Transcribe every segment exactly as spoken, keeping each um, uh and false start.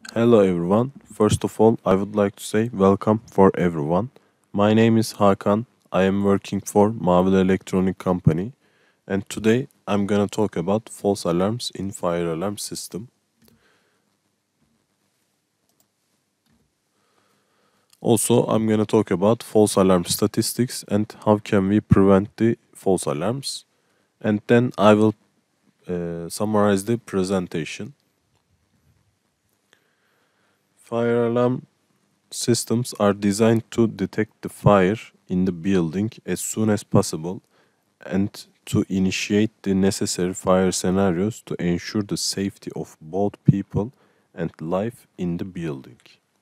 Hello everyone. First of all, I would like to say welcome for everyone. My name is Hakan. I am working for Mavi Electronic Company, and today I'm gonna talk about false alarms in fire alarm system. Also, I'm gonna talk about false alarm statistics and how can we prevent the false alarms. And then I will uh, summarize the presentation. Fire alarm systems are designed to detect the fire in the building as soon as possible and to initiate the necessary fire scenarios to ensure the safety of both people and life in the building.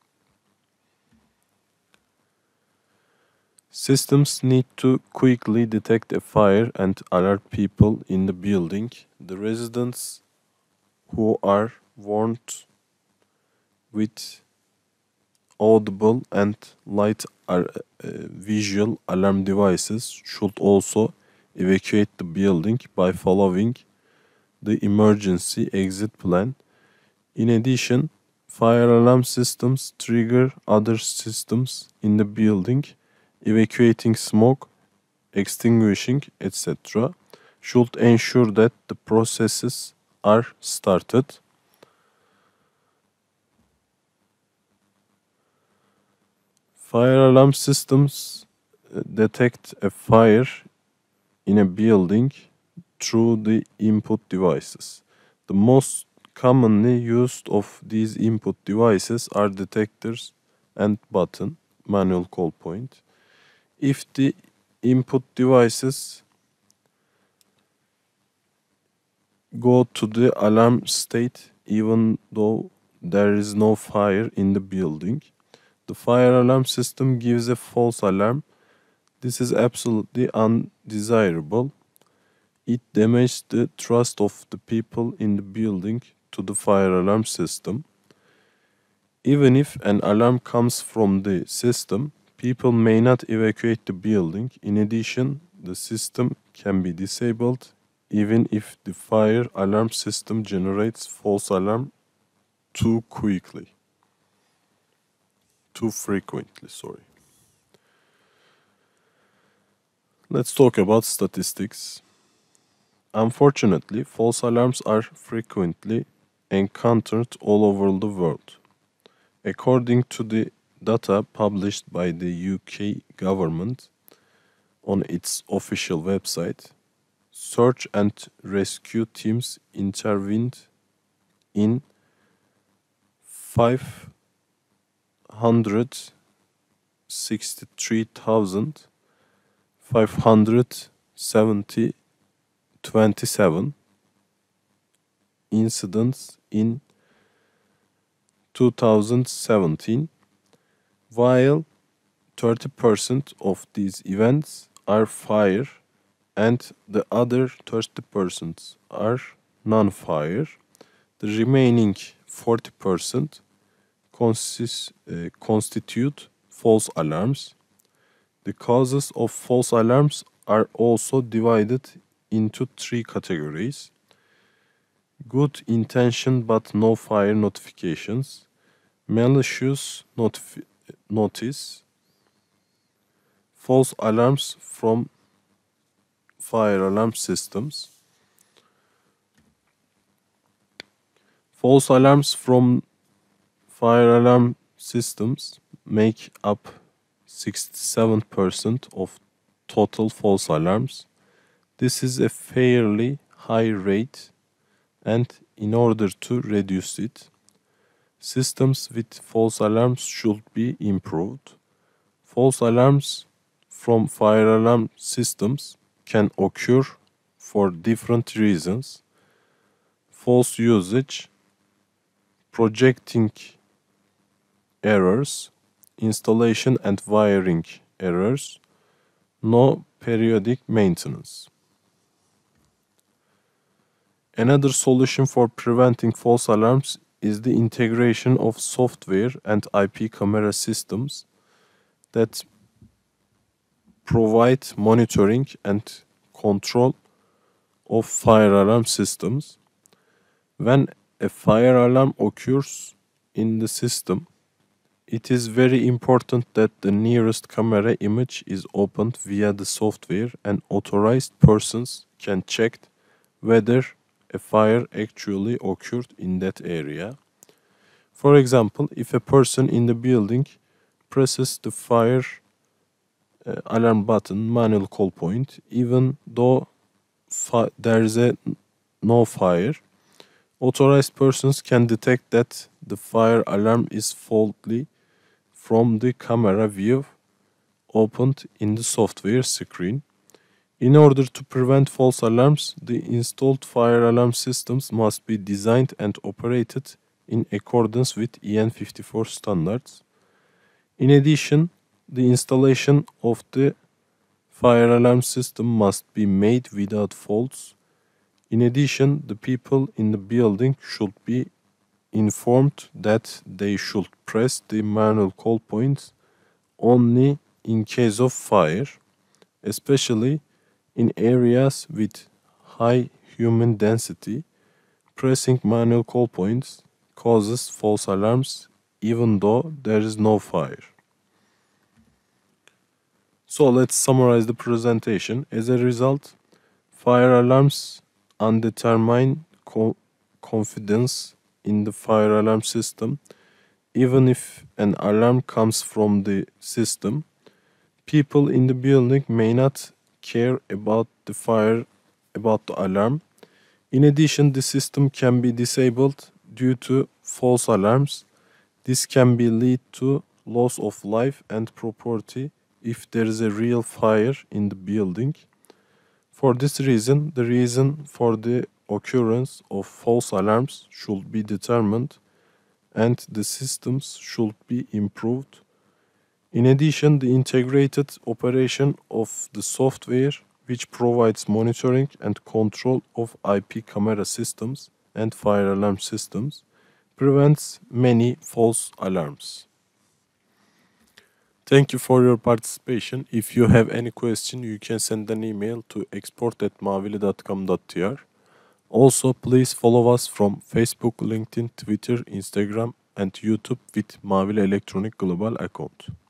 Systems need to quickly detect a fire and alert people in the building. The residents who are warned with audible and light uh, visual alarm devices should also evacuate the building by following the emergency exit plan. In addition, fire alarm systems trigger other systems in the building, evacuating smoke, extinguishing, et cetera, should ensure that the processes are started. Fire alarm systems uh, detect a fire in a building through the input devices. The most commonly used of these input devices are detectors and button, manual call point. If the input devices go to the alarm state even though there is no fire in the building, the fire alarm system gives a false alarm. This is absolutely undesirable. It damages the trust of the people in the building to the fire alarm system. Even if an alarm comes from the system, people may not evacuate the building. In addition, the system can be disabled even if the fire alarm system generates false alarm too quickly, too frequently, sorry. Let's talk about statistics. Unfortunately, false alarms are frequently encountered all over the world. According to the data published by the U K government on its official website, search and rescue teams intervened in five hundred sixty-three thousand five hundred seventy twenty-seven incidents in two thousand seventeen, while thirty percent of these events are fire and the other thirty percent are non-fire. The remaining forty percent consist, uh, constitute false alarms. The causes of false alarms are also divided into three categories: good intention but no fire notifications, malicious notif- notice, false alarms from fire alarm systems. False alarms from fire alarm systems make up sixty-seven percent of total false alarms. This is a fairly high rate, and in order to reduce it, systems with false alarms should be improved. False alarms from fire alarm systems can occur for different reasons: false usage, projecting errors, installation and wiring errors, no periodic maintenance. Another solution for preventing false alarms is the integration of software and I P camera systems that provide monitoring and control of fire alarm systems. When a fire alarm occurs in the system, it is very important that the nearest camera image is opened via the software and authorized persons can check whether a fire actually occurred in that area. For example, if a person in the building presses the fire uh, alarm button manual call point, even though fi- there is a no fire, authorized persons can detect that the fire alarm is faulty from the camera view opened in the software screen. In order to prevent false alarms, the installed fire alarm systems must be designed and operated in accordance with E N fifty-four standards. In addition, the installation of the fire alarm system must be made without faults. In addition, the people in the building should be informed that they should press the manual call points only in case of fire, especially in areas with high human density. Pressing manual call points causes false alarms even though there is no fire. So let's summarize the presentation. As a result, fire alarms undermine co- confidence in the fire alarm system. Even if an alarm comes from the system, people in the building may not care about the fire, about the alarm. In addition, the system can be disabled due to false alarms. This can be lead to loss of life and property if there is a real fire in the building. For this reason, the reason for the occurrence of false alarms should be determined and the systems should be improved. In addition, the integrated operation of the software, which provides monitoring and control of I P camera systems and fire alarm systems, prevents many false alarms. Thank you for your participation. If you have any question, you can send an email to export at mavili dot com dot t r. Also, please follow us from Facebook, LinkedIn, Twitter, Instagram, and YouTube with Mavili Electronic Global account.